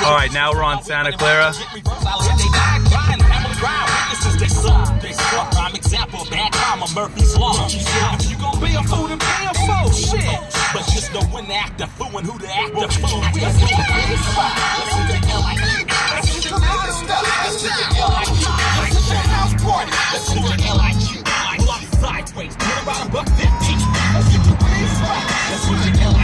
All right, now we're on Santa Clara. Example, bad karma, Murphy's Law. If you gon' be a fool, then be a fool, shit. But just know when to act a fool and who to act a fool. Let's get the L.I.Q. Let's get the nigga stuff. Let's get the L.I.Q. Let's get the house party. Let's get the L.I.Q. Pull up sideways, put about $1.50. Let's get the weed spot. Let's get the L.I.Q.